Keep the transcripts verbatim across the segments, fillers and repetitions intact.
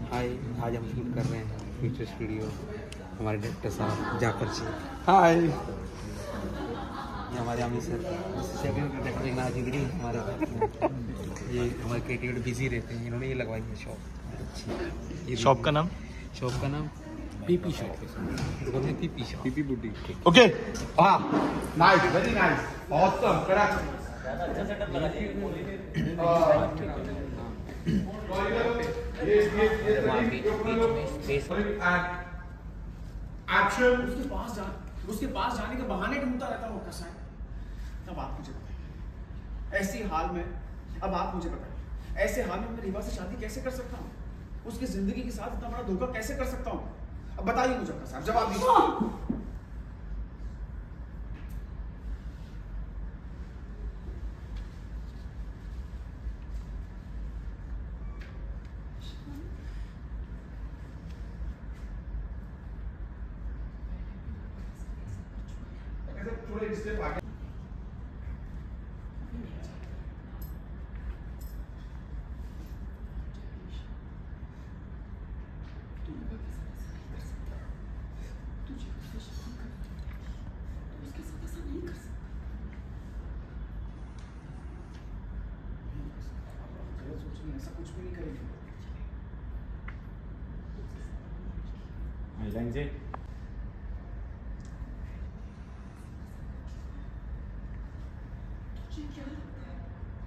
हाय, आज हम शूट कर रहे हैं फ्यूचर स्टूडियो। हमारे डायरेक्टर साहब जाकर जी हाय, ये हमारे अमित सर डायरेक्टर नाजिगरी हमारे ये हमारे क्रिएटिव बिजी रहते हैं, इन्होंने ये लगवाई है शॉप अच्छी। शॉप का नाम शॉप का नाम पीपी शॉप, दुकान में PP shop, PP boutique. Okay, वाह नाइस, वेरी नाइस, ऑसम, कड़क। अच्छा सेटअप लगा दिया। ये ये ये एक्शन। उसके पास जा उसके पास जाने के बहाने ढूंढता रहता हूँ कसाई। अब आप मुझे बताइए, ऐसी हाल में अब आप मुझे बताइए ऐसे हाल में मैं रीवा से शादी कैसे कर सकता हूँ? उसकी जिंदगी के साथ इतना बड़ा धोखा कैसे कर सकता हूँ? अब बताइए मुझे कसाई, जवाब दीजिए। थोड़े स्टेप आगे ऐसा कुछ भी नहीं करेंगे। जी क्या लगता है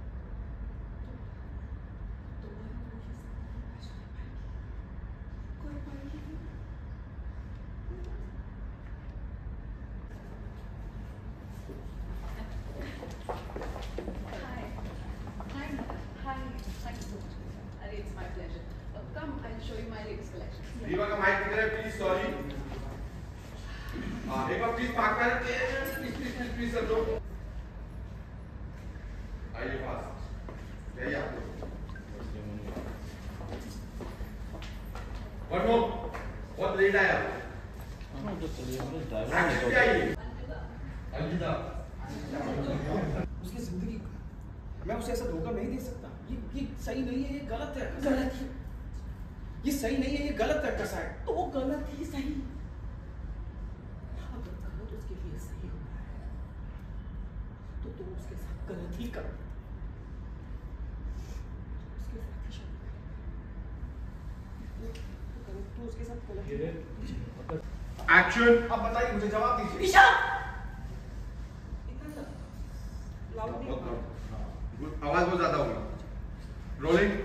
कोई पाएगी रीवा का माइक किधर है प्लीज? सॉरी, हां एक बार प्लीज पार्क कर please please please please sir लोग आइए पास जाइए आप लोग। वन मोर, बहुत लेट आया। हां तो चलिए, हम ड्राइवर एक्शन पे आइए। अलविदा। उसकी जिंदगी मैं उसे ऐसा धोखा नहीं दे सकता। ये ये सही नहीं है, ये गलत है। गलत है, ये सही नहीं है, ये गलत है कसाई। तो वो गलत ही सही। अगर गलत उसके लिए सही होता है तो तुम उसके साथ गलत ही करो, उसके साथ ही शादी करो। तू उसके साथ गलत ही कर। एक्शन। अब बताइए मुझे, जवाब दीजिए। ईशा लाउड नहीं, आवाज बहुत ज्यादा होगी। रोलिंग।